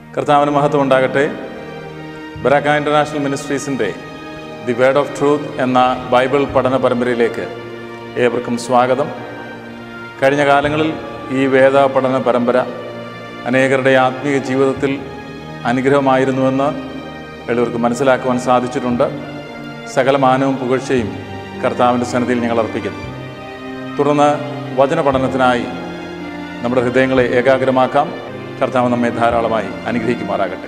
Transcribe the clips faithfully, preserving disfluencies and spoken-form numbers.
കർത്താവിന് മഹത്വം ഉണ്ടാകട്ടെ. ബരാക്ക ഇൻ്റർനാഷണൽ മിനിസ്ട്രീസിൻ്റെ ദി വേർഡ് ഓഫ് ട്രൂത്ത് എന്ന ബൈബിൾ പഠന പരമ്പരയിലേക്ക് ഏവർക്കും സ്വാഗതം. കഴിഞ്ഞ കാലങ്ങളിൽ ഈ വേദ പഠന പരമ്പര അനേകരുടെ ആത്മീയ ജീവിതത്തിൽ അനുഗ്രഹമായിരുന്നുവെന്ന് എല്ലാവർക്കും മനസ്സിലാക്കുവാൻ സാധിച്ചിട്ടുണ്ട്. സകല മാനവും പുകഴ്ചയും കർത്താവിൻ്റെ സന്നിധിയിൽ ഞങ്ങൾ അർപ്പിക്കുന്നു. തുടർന്ന് വചന പഠനത്തിനായി നമ്മുടെ ഹൃദയങ്ങളെ ഏകാഗ്രമാക്കാം. കർത്താവ് നമ്മെ ധാരാളമായി അനുഗ്രഹിക്കുമാറാകട്ടെ.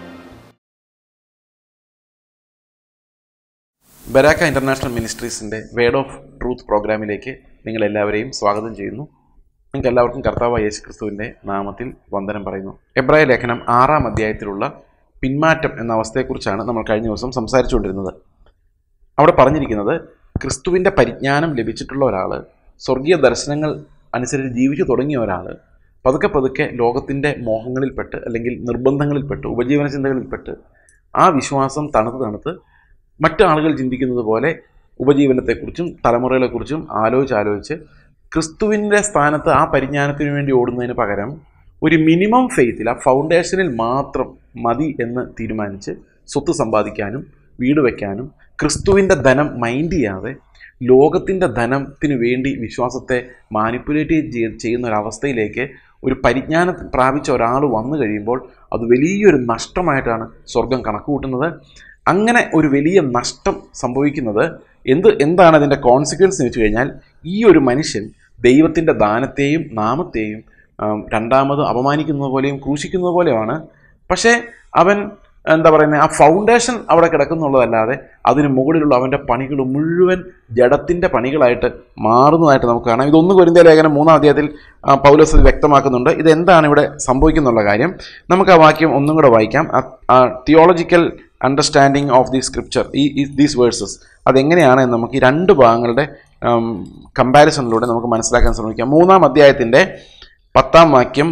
ബരാക്ക ഇൻ്റർനാഷണൽ മിനിസ്ട്രീസിൻ്റെ വേർഡ് ഓഫ് ട്രൂത്ത് പ്രോഗ്രാമിലേക്ക് നിങ്ങളെല്ലാവരെയും സ്വാഗതം ചെയ്യുന്നു. നിങ്ങൾക്ക് എല്ലാവർക്കും കർത്താവായ യേശു ക്രിസ്തുവിൻ്റെ നാമത്തിൽ വന്ദനം പറയുന്നു. എബ്രായ ലേഖനം ആറാം അധ്യായത്തിലുള്ള പിന്മാറ്റം എന്ന അവസ്ഥയെക്കുറിച്ചാണ് നമ്മൾ കഴിഞ്ഞ ദിവസം സംസാരിച്ചുകൊണ്ടിരുന്നത്. അവിടെ പറഞ്ഞിരിക്കുന്നത്, ക്രിസ്തുവിൻ്റെ പരിജ്ഞാനം ലഭിച്ചിട്ടുള്ള ഒരാൾ, സ്വർഗീയ ദർശനങ്ങൾ അനുസരിച്ച് ജീവിച്ചു തുടങ്ങിയ ഒരാൾ പതുക്കെ പതുക്കെ ലോകത്തിൻ്റെ മോഹങ്ങളിൽപ്പെട്ട് അല്ലെങ്കിൽ നിർബന്ധങ്ങളിൽപ്പെട്ട് ഉപജീവന ചിന്തകളിൽപ്പെട്ട് ആ വിശ്വാസം തണുത്ത് തണുത്ത് മറ്റു ആളുകൾ ചിന്തിക്കുന്നത് പോലെ ഉപജീവനത്തെക്കുറിച്ചും തലമുറകളെക്കുറിച്ചും ആലോചിച്ച് ആലോചിച്ച് ക്രിസ്തുവിൻ്റെ സ്ഥാനത്ത് ആ പരിജ്ഞാനത്തിന് വേണ്ടി ഓടുന്നതിന് പകരം ഒരു മിനിമം ഫെയ്ത്തിൽ, ആ ഫൗണ്ടേഷനിൽ മാത്രം മതി എന്ന് തീരുമാനിച്ച് സ്വത്ത് സമ്പാദിക്കാനും വീട് വയ്ക്കാനും ക്രിസ്തുവിൻ്റെ ധനം മൈൻഡ് ചെയ്യാതെ ലോകത്തിൻ്റെ ധനത്തിന് വേണ്ടി വിശ്വാസത്തെ മാനിപ്പുലേറ്റ് ചെയ്യുന്ന ഒരവസ്ഥയിലേക്ക് ഒരു പരിജ്ഞാനം പ്രാപിച്ച ഒരാൾ വന്നു കഴിയുമ്പോൾ അത് വലിയൊരു നഷ്ടമായിട്ടാണ് സ്വർഗം കണക്ക് കൂട്ടുന്നത്. അങ്ങനെ ഒരു വലിയ നഷ്ടം സംഭവിക്കുന്നത് എന്ത് എന്താണ് അതിൻ്റെ കോൺസിക്വൻസ് എന്ന് വെച്ച് കഴിഞ്ഞാൽ, ഈ ഒരു മനുഷ്യൻ ദൈവത്തിൻ്റെ ദാനത്തെയും നാമത്തെയും രണ്ടാമത് അപമാനിക്കുന്നത് പോലെയും ക്രൂശിക്കുന്നത് പോലെയാണ്. പക്ഷേ അവൻ എന്താ പറയുന്നത്, ആ ഫൗണ്ടേഷൻ അവിടെ കിടക്കുന്നുള്ളതല്ലാതെ അതിന് മുകളിലുള്ള അവൻ്റെ പണികൾ മുഴുവൻ ജഡത്തിൻ്റെ പണികളായിട്ട് മാറുന്നതായിട്ട് നമുക്ക് കാണാം. ഇതൊന്ന് കൊരിന്ത്യ ലേഖനം മൂന്നാം അധ്യായത്തിൽ പൗലോസ് വ്യക്തമാക്കുന്നുണ്ട്. ഇതെന്താണ് ഇവിടെ സംഭവിക്കുന്നുള്ള കാര്യം. നമുക്ക് ആ വാക്യം ഒന്നും കൂടെ വായിക്കാം. Theological understanding of the scripture, ഈ ദീസ് വേഴ്സസ് അതെങ്ങനെയാണ് എന്ന് നമുക്ക് ഈ രണ്ട് ഭാഗങ്ങളുടെ കമ്പാരിസണിലൂടെ നമുക്ക് മനസ്സിലാക്കാൻ ശ്രമിക്കാം. മൂന്നാം അധ്യായത്തിൻ്റെ പത്താം വാക്യം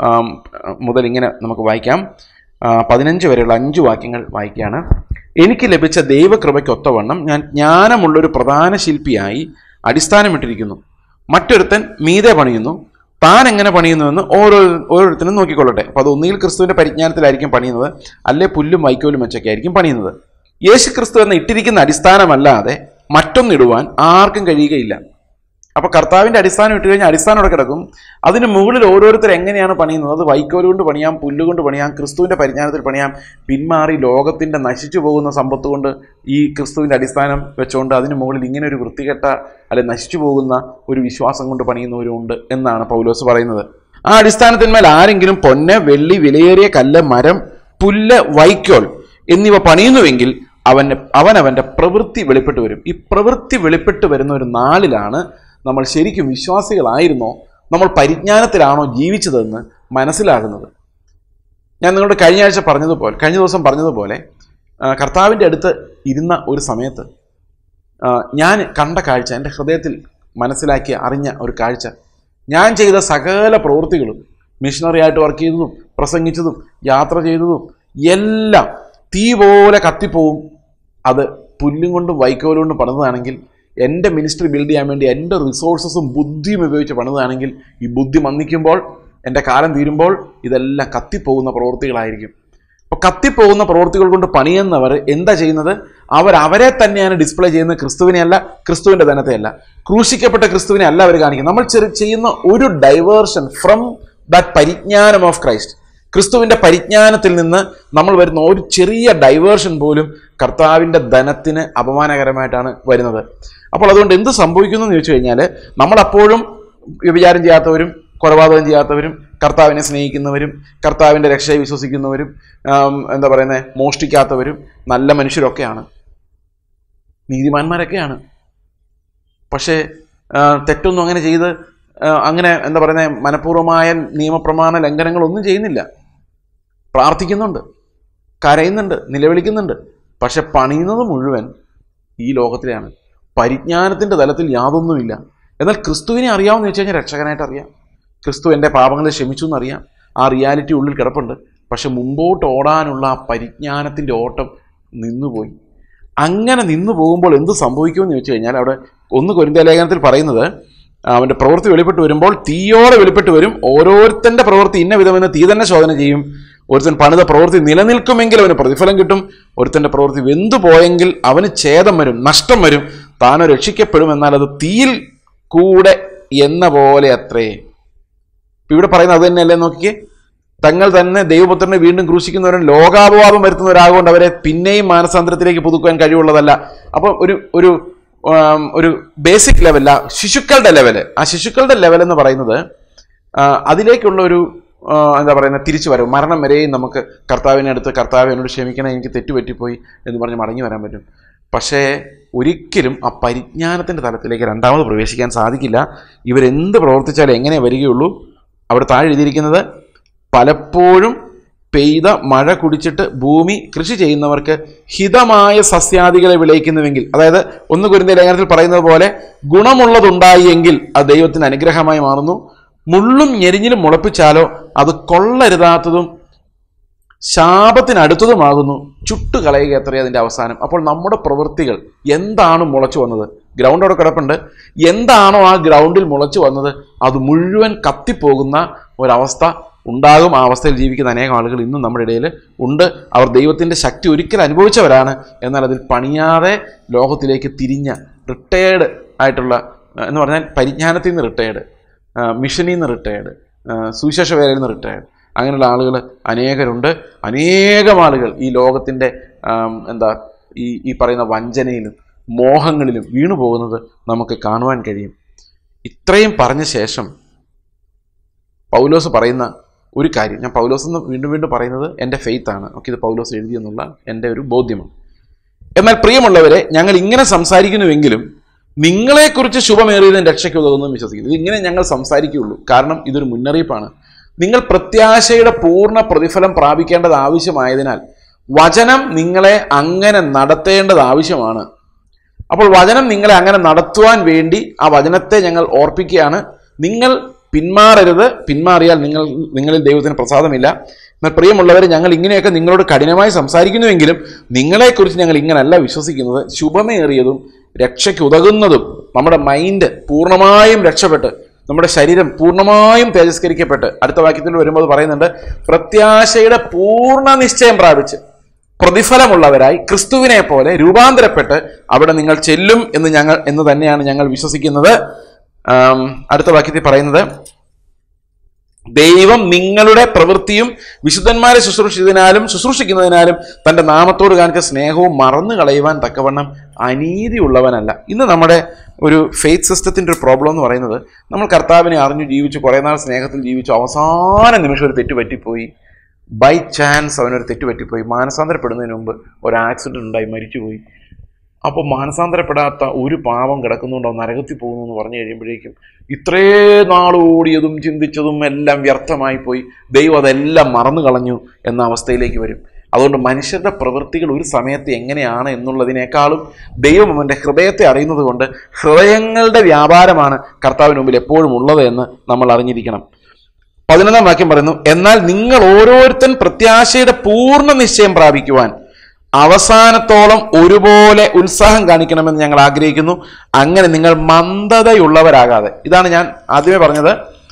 മുതൽ ഇങ്ങനെ നമുക്ക് വായിക്കാം. പതിനഞ്ച് വരെയുള്ള അഞ്ച് വാക്യങ്ങൾ വായിക്കുകയാണ്. എനിക്ക് ലഭിച്ച ദൈവകൃപയ്ക്കൊത്തവണ്ണം ഞാൻ ജ്ഞാനമുള്ളൊരു പ്രധാന ശില്പിയായി അടിസ്ഥാനമിട്ടിരിക്കുന്നു. മറ്റൊരുത്തൻ മീതെ പണിയുന്നു, താൻ എങ്ങനെ പണിയുന്നുവെന്ന് ഓരോ ഓരോരുത്തരും നോക്കിക്കൊള്ളട്ടെ. അപ്പോൾ അത് ഒന്നുകിൽ ക്രിസ്തുവിൻ്റെ പരിജ്ഞാനത്തിലായിരിക്കും പണിയുന്നത്, അല്ലെ പുല്ലും വൈക്കോലും വെച്ചൊക്കെ ആയിരിക്കും പണിയുന്നത്. യേശു ക്രിസ്തു എന്ന ഇട്ടിരിക്കുന്ന അടിസ്ഥാനമല്ലാതെ മറ്റൊന്നിടുവാൻ ആർക്കും കഴിയുകയില്ല. അപ്പോൾ കർത്താവിൻ്റെ അടിസ്ഥാനം ഇട്ട് കഴിഞ്ഞാൽ അടിസ്ഥാനം അവിടെ കിടക്കും. അതിന് മുകളിൽ ഓരോരുത്തർ എങ്ങനെയാണ് പണിയുന്നത്, അത് വൈക്കോൽ കൊണ്ട് പണിയാം, പുല്ലുകൊണ്ട് പണിയാം, ക്രിസ്തുവിൻ്റെ പരിജ്ഞാനത്തിൽ പണിയാം. പിന്മാറി ലോകത്തിൻ്റെ നശിച്ചു പോകുന്ന സമ്പത്ത് കൊണ്ട് ഈ ക്രിസ്തുവിൻ്റെ അടിസ്ഥാനം വെച്ചുകൊണ്ട് അതിന് മുകളിൽ ഇങ്ങനെ ഒരു വൃത്തികെട്ട അല്ലെ നശിച്ചു പോകുന്ന ഒരു വിശ്വാസം കൊണ്ട് പണിയുന്നവരുമുണ്ട് എന്നാണ് പൗലോസ് പറയുന്നത്. ആ അടിസ്ഥാനത്തിന്മേൽ ആരെങ്കിലും പൊന്ന്, വെള്ളി, വിലയേറിയ കല്ല്, മരം, പുല്ല്, വൈക്കോൽ എന്നിവ പണിയുന്നുവെങ്കിൽ അവന് അവനവൻ്റെ പ്രവൃത്തി വെളിപ്പെട്ട് വരും. ഈ പ്രവൃത്തി വെളിപ്പെട്ട് വരുന്ന ഒരു നാളിലാണ് നമ്മൾ ശരിക്കും വിശ്വാസികളായിരുന്നോ, നമ്മൾ പരിജ്ഞാനത്തിലാണോ ജീവിച്ചതെന്ന് മനസ്സിലാകുന്നത്. ഞാൻ നിങ്ങളോട് കഴിഞ്ഞ ആഴ്ച പറഞ്ഞതുപോലെ കഴിഞ്ഞ ദിവസം പറഞ്ഞതുപോലെ കർത്താവിൻ്റെ അടുത്ത് ഇരുന്ന ഒരു സമയത്ത് ഞാൻ കണ്ട കാഴ്ച, എൻ്റെ ഹൃദയത്തിൽ മനസ്സിലാക്കി അറിഞ്ഞ ഒരു കാഴ്ച, ഞാൻ ചെയ്ത സകല പ്രവൃത്തികളും, മിഷണറി ആയിട്ട് വർക്ക് ചെയ്തതും പ്രസംഗിച്ചതും യാത്ര ചെയ്തതും എല്ലാം തീ പോലെ കത്തിപ്പോവും. അത് പുല്ലും കൊണ്ടും വൈക്കോലും കൊണ്ടും പണിതാണെങ്കിൽ, എൻ്റെ മിനിസ്ട്രി ബിൽഡ് ചെയ്യാൻ വേണ്ടി എൻ്റെ റിസോഴ്സസും ബുദ്ധിയും ഉപയോഗിച്ച് പണിതാണെങ്കിൽ, ഈ ബുദ്ധി മന്ദിക്കുമ്പോൾ, എൻ്റെ കാലം തീരുമ്പോൾ ഇതെല്ലാം കത്തിപ്പോകുന്ന പ്രവൃത്തികളായിരിക്കും. അപ്പോൾ കത്തിപ്പോകുന്ന പ്രവൃത്തികൾ കൊണ്ട് പണിയുന്നവർ എന്താ ചെയ്യുന്നത്? അവർ അവരെ തന്നെയാണ് ഡിസ്പ്ലേ ചെയ്യുന്നത്, ക്രിസ്തുവിനെ അല്ല, ക്രിസ്തുവിൻ്റെ ധനത്തെ അല്ല, ക്രൂശിക്കപ്പെട്ട ക്രിസ്തുവിനെ അല്ല അവർ കാണിക്കുന്നത്. നമ്മൾ ചെറിയ ചെയ്യുന്ന ഒരു ഡൈവേർഷൻ ഫ്രം ദാറ്റ് പരിജ്ഞാനം ഓഫ് ക്രൈസ്റ്റ്, ക്രിസ്തുവിൻ്റെ പരിജ്ഞാനത്തിൽ നിന്ന് നമ്മൾ വരുന്ന ഒരു ചെറിയ ഡൈവേർഷൻ പോലും കർത്താവിൻ്റെ ധനത്തിന് അപമാനകരമായിട്ടാണ് വരുന്നത്. അപ്പോൾ അതുകൊണ്ട് എന്ത് സംഭവിക്കുന്നു എന്ന് ചോദിച്ചു കഴിഞ്ഞാൽ, നമ്മളപ്പോഴും വ്യഭിചാരം ചെയ്യാത്തവരും കൊലപാതകം ചെയ്യാത്തവരും കർത്താവിനെ സ്നേഹിക്കുന്നവരും കർത്താവിൻ്റെ രക്ഷയെ വിശ്വസിക്കുന്നവരും എന്താ പറയുന്നത് മോഷ്ടിക്കാത്തവരും നല്ല മനുഷ്യരൊക്കെയാണ്, നീതിമാന്മാരൊക്കെയാണ്. പക്ഷേ തെറ്റൊന്നും അങ്ങനെ ചെയ്ത് അങ്ങനെ എന്താ പറയുന്നത് മനഃപൂർവമായ നിയമപ്രമാണ ലംഘനങ്ങളൊന്നും ചെയ്യുന്നില്ല. പ്രാർത്ഥിക്കുന്നുണ്ട്, കരയുന്നുണ്ട്, നിലവിളിക്കുന്നുണ്ട്. പക്ഷെ പണിയുന്നത് മുഴുവൻ ഈ ലോകത്തിലെയാണ്. പരിജ്ഞാനത്തിൻ്റെ തലത്തിൽ യാതൊന്നുമില്ല. എന്നാൽ ക്രിസ്തുവിനെ അറിയാമെന്ന് വെച്ച് കഴിഞ്ഞാൽ രക്ഷകനായിട്ട് അറിയാം, ക്രിസ്തു എൻ്റെ പാപങ്ങളെ ക്ഷമിച്ചു എന്നറിയാം. ആ റിയാലിറ്റി ഉള്ളിൽ കിടപ്പുണ്ട്. പക്ഷെ മുമ്പോട്ട് ഓടാനുള്ള ആ പരിജ്ഞാനത്തിൻ്റെ ഓട്ടം നിന്നുപോയി. അങ്ങനെ നിന്നു പോകുമ്പോൾ എന്ത് സംഭവിക്കുമെന്ന് ചോദിച്ചു കഴിഞ്ഞാൽ, അവിടെ ഒന്ന് കൊരിന്ത്യ ലേഖനത്തിൽ പറയുന്നത്, അവൻ്റെ പ്രവൃത്തി വെളിപ്പെട്ട് വരുമ്പോൾ തീയോടെ വെളിപ്പെട്ട് വരും. ഓരോരുത്തൻ്റെ പ്രവൃത്തി ഇന്ന വിധമെന്ന് തീ തന്നെ ശോധന ചെയ്യും. ഒരുത്തൻ പണിത പ്രവൃത്തി നിലനിൽക്കുമെങ്കിൽ അവന് പ്രതിഫലം കിട്ടും. ഒരുത്തൻ്റെ പ്രവൃത്തി വെന്തു പോയെങ്കിൽ അവന് ഛേദം വരും, നഷ്ടം വരും. താനോ രക്ഷിക്കപ്പെടും, എന്നാൽ അത് തീയിൽ കൂടെ എന്ന പോലെ അത്രേ. ഇവിടെ പറയുന്നത് അത് തന്നെയല്ലേ? നോക്കിക്കേ, തങ്ങൾ തന്നെ ദൈവപുത്രനെ വീണ്ടും ക്രൂശിക്കുന്നവരും ലോകാപവാദം വരുത്തുന്നവരാകൊണ്ട് അവരെ പിന്നെയും മാനസാന്തരത്തിലേക്ക് പുതുക്കുവാൻ കഴിവുള്ളതല്ല. അപ്പോൾ ഒരു ഒരു ഒരു ബേസിക് ലെവല, ശിശുക്കളുടെ ലെവല്, ആ ശിശുക്കളുടെ ലെവൽ എന്ന് പറയുന്നത് അതിലേക്കുള്ള ഒരു എന്താ പറയുന്നത് തിരിച്ചു വരവ്. മരണം വരെയും നമുക്ക് കർത്താവിനെ അടുത്ത് കർത്താവ് എന്നോട് ക്ഷമിക്കണം, എനിക്ക് തെറ്റുപറ്റിപ്പോയി എന്ന് പറഞ്ഞ് മടങ്ങി വരാൻ പറ്റും. പക്ഷേ ഒരിക്കലും ആ പരിജ്ഞാനത്തിൻ്റെ തലത്തിലേക്ക് രണ്ടാമത് പ്രവേശിക്കാൻ സാധിക്കില്ല. ഇവരെന്ത് പ്രവർത്തിച്ചാലും എങ്ങനെ വരികയുള്ളൂ? അവിടെ താഴെ എഴുതിയിരിക്കുന്നത്, പലപ്പോഴും പെയ്ത മഴ കുടിച്ചിട്ട് ഭൂമി കൃഷി ചെയ്യുന്നവർക്ക് ഹിതമായ സസ്യാദികളെ വിളയിക്കുന്നുവെങ്കിൽ, അതായത് ഒന്ന് കൊരിന്ത്യർ ലേഖനത്തിൽ പറയുന്നത് പോലെ ഗുണമുള്ളതുണ്ടായി എങ്കിൽ അത് ദൈവത്തിന് അനുഗ്രഹമായി മാറുന്നു. മുള്ളും ഞെരിഞ്ഞിലും മുളപ്പിച്ചാലോ അത് കൊള്ളരുതാത്തതും ശാപത്തിനടുത്തതുമാകുന്നു, ചുട്ടുകളയുക എത്രയോ അതിൻ്റെ അവസാനം. അപ്പോൾ നമ്മുടെ പ്രവൃത്തികൾ എന്താണ് മുളച്ചു വന്നത്? ഗ്രൗണ്ട് അവിടെ കിടപ്പുണ്ട്. എന്താണോ ആ ഗ്രൗണ്ടിൽ മുളച്ചു വന്നത് അത് മുഴുവൻ കത്തിപ്പോകുന്ന ഒരവസ്ഥ ഉണ്ടാകും. ആ അവസ്ഥയിൽ ജീവിക്കുന്ന അനേകം ആളുകൾ ഇന്നും നമ്മുടെ ഇടയിൽ ഉണ്ട്. അവർ ദൈവത്തിൻ്റെ ശക്തി ഒരിക്കൽ അനുഭവിച്ചവരാണ്, എന്നാൽ അതിൽ പണിയാതെ ലോകത്തിലേക്ക് തിരിഞ്ഞ റിട്ടയേർഡ് ആയിട്ടുള്ള, എന്ന് പറഞ്ഞാൽ പരിജ്ഞാനത്തിൽ നിന്ന് റിട്ടയേർഡ്, മിഷനിൽ നിന്ന് റിട്ടയേർഡ്, സുവിശേഷ വേലയിൽ നിന്ന് റിട്ടയേർഡ്, അങ്ങനെയുള്ള ആളുകൾ അനേകരുണ്ട്. അനേകം ആളുകൾ ഈ ലോകത്തിൻ്റെ എന്താ ഈ ഈ പറയുന്ന വഞ്ചനയിലും മോഹങ്ങളിലും വീണു പോകുന്നത് നമുക്ക് കാണുവാൻ കഴിയും. ഇത്രയും പറഞ്ഞ ശേഷം പൗലോസ് പറയുന്ന ഒരു കാര്യം, ഞാൻ പൗലോസ് എന്ന് വീണ്ടും വീണ്ടും പറയുന്നത് എൻ്റെ ഫെയ്ത്താണ്. ഓക്കെ, ഇത് പൗലോസ് എഴുതിയെന്നുള്ള എൻ്റെ ഒരു ബോധ്യമാണ്. എന്നാൽ പ്രിയമുള്ളവരെ, ഞങ്ങൾ ഇങ്ങനെ സംസാരിക്കുന്നുവെങ്കിലും നിങ്ങളെക്കുറിച്ച് ശുഭമേറിയതിന് രക്ഷയ്ക്ക് ഉതകുന്നു വിശ്വസിക്കുന്നു. ഇതിങ്ങനെ ഞങ്ങൾ സംസാരിക്കുകയുള്ളൂ, കാരണം ഇതൊരു മുന്നറിയിപ്പാണ്. നിങ്ങൾ പ്രത്യാശയുടെ പൂർണ്ണ പ്രതിഫലം പ്രാപിക്കേണ്ടത് ആവശ്യമായതിനാൽ വചനം നിങ്ങളെ അങ്ങനെ നടത്തേണ്ടത് ആവശ്യമാണ്. അപ്പോൾ വചനം നിങ്ങളെ അങ്ങനെ നടത്തുവാൻ വേണ്ടി ആ വചനത്തെ ഞങ്ങൾ ഓർപ്പിക്കുകയാണ്. നിങ്ങൾ പിന്മാറരുത്, പിന്മാറിയാൽ നിങ്ങൾ നിങ്ങളിൽ ദൈവത്തിന് പ്രസാദമില്ല. എന്നാൽ പ്രിയമുള്ളവരെ, ഞങ്ങൾ ഇങ്ങനെയൊക്കെ നിങ്ങളോട് കഠിനമായി സംസാരിക്കുന്നുവെങ്കിലും നിങ്ങളെക്കുറിച്ച് ഞങ്ങൾ ഇങ്ങനല്ല വിശ്വസിക്കുന്നത്. ശുഭമേറിയതും രക്ഷയ്ക്ക് ഉതകുന്നതും, നമ്മുടെ മൈൻഡ് പൂർണ്ണമായും രക്ഷപ്പെട്ട് നമ്മുടെ ശരീരം പൂർണ്ണമായും തേജസ്കരിക്കപ്പെട്ട്, അടുത്ത വാക്യത്തിൽ വരുമ്പോൾ പറയുന്നുണ്ട്, പ്രത്യാശയുടെ പൂർണ്ണ നിശ്ചയം പ്രാപിച്ച് പ്രതിഫലമുള്ളവരായി ക്രിസ്തുവിനെ പോലെ രൂപാന്തരപ്പെട്ട് അവിടെ നിങ്ങൾ ചെല്ലും എന്ന് ഞങ്ങൾ എന്ന് തന്നെയാണ് ഞങ്ങൾ വിശ്വസിക്കുന്നത്. അടുത്ത വാക്യത്തിൽ പറയുന്നത്, ദൈവം നിങ്ങളുടെ പ്രവൃത്തിയും വിശുദ്ധന്മാരെ ശുശ്രൂഷിച്ചതിനാലും ശുശ്രൂഷിക്കുന്നതിനാലും തൻ്റെ നാമത്തോട് കാണിച്ച സ്നേഹവും മറന്നു കളയുവാൻ തക്കവണ്ണം അനീതിയുള്ളവനല്ല. ഇന്ന് നമ്മുടെ ഒരു ഫെയ്ത്ത് സിസ്റ്റത്തിൻ്റെ ഒരു പ്രോബ്ലം എന്ന് പറയുന്നത്, നമ്മൾ കർത്താവിനെ അറിഞ്ഞു ജീവിച്ചു, കുറേ നാൾ സ്നേഹത്തിൽ ജീവിച്ചു, അവസാന നിമിഷം ഒരു തെറ്റ് പറ്റിപ്പോയി, ബൈ ചാൻസ് അവനൊരു തെറ്റ് പറ്റിപ്പോയി, മാനസാന്തരപ്പെടുന്നതിന് മുമ്പ് ഒരു ആക്സിഡൻറ്റ് ഉണ്ടായി മരിച്ചുപോയി. അപ്പോൾ മാനസാന്തരപ്പെടാത്ത ഒരു പാവം കിടക്കുന്നുണ്ടോ, നരകത്തിൽ പോകുന്നു എന്ന് പറഞ്ഞു കഴിയുമ്പോഴേക്കും ഇത്രേ നാളോടിയതും ചിന്തിച്ചതും എല്ലാം വ്യർത്ഥമായി പോയി, ദൈവം അതെല്ലാം മറന്നു കളഞ്ഞു എന്ന അവസ്ഥയിലേക്ക് വരും. അതുകൊണ്ട് മനുഷ്യരുടെ പ്രവൃത്തികൾ ഒരു സമയത്ത് എങ്ങനെയാണ് എന്നുള്ളതിനേക്കാളും ദൈവം അവൻ്റെ ഹൃദയത്തെ അറിയുന്നത് കൊണ്ട് ഹൃദയങ്ങളുടെ വ്യാപാരമാണ് കർത്താവിന് മുമ്പിൽ എപ്പോഴും ഉള്ളത് എന്ന് നമ്മൾ അറിഞ്ഞിരിക്കണം. പതിനൊന്നാം വാക്യം പറയുന്നു, എന്നാൽ നിങ്ങൾ ഓരോരുത്തൻ പ്രത്യാശയുടെ പൂർണ്ണ നിശ്ചയം പ്രാപിക്കുവാൻ അവസാനത്തോളം ഒരുപോലെ ഉത്സാഹം കാണിക്കണമെന്ന് ഞങ്ങൾ ആഗ്രഹിക്കുന്നു. അങ്ങനെ നിങ്ങൾ മന്ദതയുള്ളവരാകാതെ. ഇതാണ് ഞാൻ ആദ്യമേ പറഞ്ഞത്,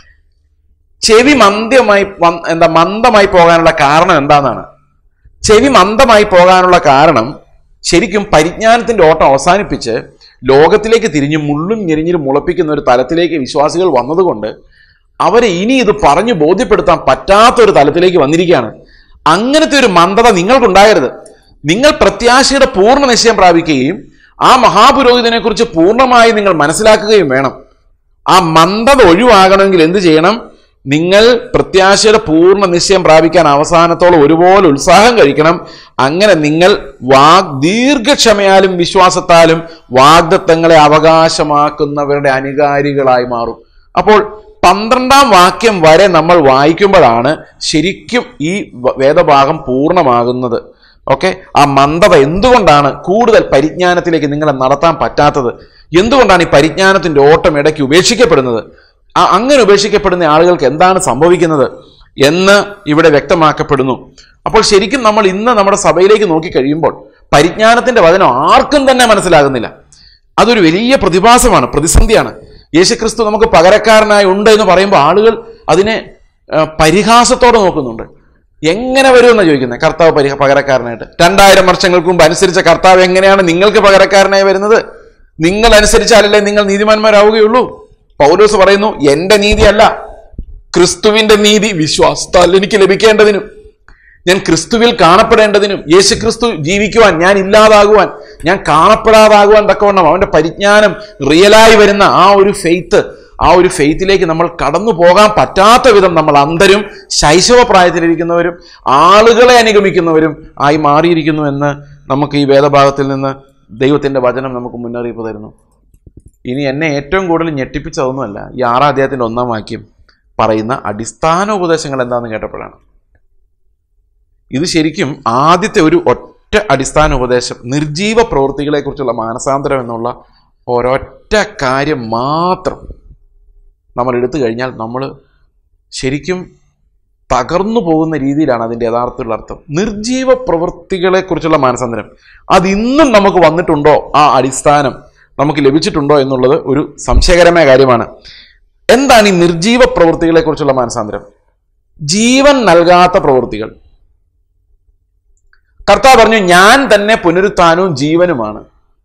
ചെവി മന്ദമായി എന്താ മന്ദമായി പോകാനുള്ള കാരണം എന്താണെന്നാണ്. ചെവി മന്ദമായി പോകാനുള്ള കാരണം ശരിക്കും പരിജ്ഞാനത്തിൻ്റെ ഓട്ടം അവസാനിപ്പിച്ച് ലോകത്തിലേക്ക് തിരിഞ്ഞ് മുള്ളും ഞെരിഞ്ഞിലും മുളപ്പിക്കുന്ന ഒരു തലത്തിലേക്ക് വിശ്വാസികൾ വന്നതുകൊണ്ട് അവരെ ഇനി ഇത് പറഞ്ഞു ബോധ്യപ്പെടുത്താൻ പറ്റാത്തൊരു തലത്തിലേക്ക് വന്നിരിക്കുകയാണ്. അങ്ങനത്തെ ഒരു മന്ദത നിങ്ങൾക്കുണ്ടാകരുത്. നിങ്ങൾ പ്രത്യാശയുടെ പൂർണ്ണ നിശ്ചയം പ്രാപിക്കുകയും ആ മഹാപുരോഹിതനെ കുറിച്ച് പൂർണ്ണമായി നിങ്ങൾ മനസ്സിലാക്കുകയും വേണം. ആ മന്ദത ഒഴിവാകണമെങ്കിൽ എന്ത് ചെയ്യണം? നിങ്ങൾ പ്രത്യാശയുടെ പൂർണ്ണ നിശ്ചയം പ്രാപിക്കാൻ അവസാനത്തോളം ഒരുപോലെ ഉത്സാഹം കഴിക്കണം. അങ്ങനെ നിങ്ങൾ വാഗ് ദീർഘക്ഷമയാലും വിശ്വാസത്താലും വാഗ്ദത്തങ്ങളെ അവകാശമാക്കുന്നവരുടെ അനുകാരികളായി മാറും. അപ്പോൾ പന്ത്രണ്ടാം വാക്യം വരെ നമ്മൾ വായിക്കുമ്പോഴാണ് ശരിക്കും ഈ വേദഭാഗം പൂർണ്ണമാകുന്നത്. ഓക്കെ, ആ മന്ദത എന്തുകൊണ്ടാണ് കൂടുതൽ പരിജ്ഞാനത്തിലേക്ക് നിങ്ങളെ നടത്താൻ പറ്റാത്തത്? എന്തുകൊണ്ടാണ് ഈ പരിജ്ഞാനത്തിൻ്റെ ഓട്ടം ഇടയ്ക്ക് ഉപേക്ഷിക്കപ്പെടുന്നത്? ആ അങ്ങനെ ഉപേക്ഷിക്കപ്പെടുന്ന ആളുകൾക്ക് എന്താണ് സംഭവിക്കുന്നത് എന്ന് ഇവിടെ വ്യക്തമാക്കപ്പെടുന്നു. അപ്പോൾ ശരിക്കും നമ്മൾ ഇന്ന് നമ്മുടെ സഭയിലേക്ക് നോക്കിക്കഴിയുമ്പോൾ പരിജ്ഞാനത്തിൻ്റെ വചനം ആർക്കും തന്നെ മനസ്സിലാകുന്നില്ല. അതൊരു വലിയ പ്രതിഭാസമാണ്, പ്രതിസന്ധിയാണ്. യേശുക്രിസ്തു നമുക്ക് പകരക്കാരനായി ഉണ്ട് എന്ന് പറയുമ്പോൾ ആളുകൾ അതിനെ പരിഹാസത്തോടെ നോക്കുന്നുണ്ട്. എങ്ങനെ വരുമെന്നാണ് ചോദിക്കുന്നത് കർത്താവ് പരി പകരക്കാരനായിട്ട്. രണ്ടായിരം വർഷങ്ങൾക്ക് മുമ്പ് അനുസരിച്ച കർത്താവ് എങ്ങനെയാണ് നിങ്ങൾക്ക് പകരക്കാരനായി വരുന്നത്? നിങ്ങൾ അനുസരിച്ചാലല്ലേ നിങ്ങൾ നീതിമാന്മാരാവുകയുള്ളൂ. പൗലോസ് പറയുന്നു, എന്റെ നീതിയല്ല, ക്രിസ്തുവിന്റെ നീതി വിശ്വാസത്താൽ എനിക്ക് ലഭിക്കേണ്ടതിനും ഞാൻ ക്രിസ്തുവിൽ കാണപ്പെടേണ്ടതിനും യേശു ക്രിസ്തു ജീവിക്കുവാൻ, ഞാൻ ഇല്ലാതാകുവാൻ, ഞാൻ കാണപ്പെടാതാകുവാൻ തക്കവണ്ണം അവന്റെ പരിജ്ഞാനം റിയലായി വരുന്ന ആ ഒരു ഫെയ്ത്ത്, ആ ഒരു ഫെയ്ത്തിലേക്ക് നമ്മൾ കടന്നു പോകാൻ പറ്റാത്ത വിധം നമ്മൾ അന്ധരും ശൈശവ പ്രായത്തിലിരിക്കുന്നവരും ആളുകളെ അനുഗമിക്കുന്നവരും ആയി മാറിയിരിക്കുന്നു എന്ന് നമുക്ക് ഈ വേദഭാഗത്തിൽ നിന്ന് ദൈവത്തിന്റെ വചനം നമുക്ക് മുന്നറിയിപ്പ് തരുന്നു. ഇനി എന്നെ ഏറ്റവും കൂടുതൽ ഞെട്ടിപ്പിച്ചതൊന്നുമല്ല ഈ ആറാം അധ്യായത്തിന്റെ ഒന്നാം വാക്യം പറയുന്ന അടിസ്ഥാന ഉപദേശങ്ങൾ എന്താണെന്ന് കേട്ടപ്പോഴാണ്. ഇത് ശരിക്കും ആദ്യത്തെ ഒരു ഒറ്റ അടിസ്ഥാന ഉപദേശം, നിർജീവ പ്രവൃത്തികളെ കുറിച്ചുള്ള മാനസാന്തരം എന്നുള്ള ഒരൊറ്റ കാര്യം മാത്രം നമ്മൾ എടുത്തു കഴിഞ്ഞാൽ നമ്മൾ ശരിക്കും തകർന്നു പോകുന്ന രീതിയിലാണ് അതിൻ്റെ യഥാർത്ഥത്തിലുള്ള അർത്ഥം. നിർജീവ പ്രവൃത്തികളെ കുറിച്ചുള്ള മാനസാന്തരം അതിന്നും നമുക്ക് വന്നിട്ടുണ്ടോ, ആ അടിസ്ഥാനം നമുക്ക് ലഭിച്ചിട്ടുണ്ടോ എന്നുള്ളത് ഒരു സംശയകരമായ കാര്യമാണ്. എന്താണ് ഈ നിർജീവ പ്രവൃത്തികളെ കുറിച്ചുള്ള മാനസാന്തരം? ജീവൻ നൽകാത്ത പ്രവൃത്തികൾ. കർത്താവ് പറഞ്ഞു, ഞാൻ തന്നെ പുനരുത്ഥാനവും ജീവനുമാണ്.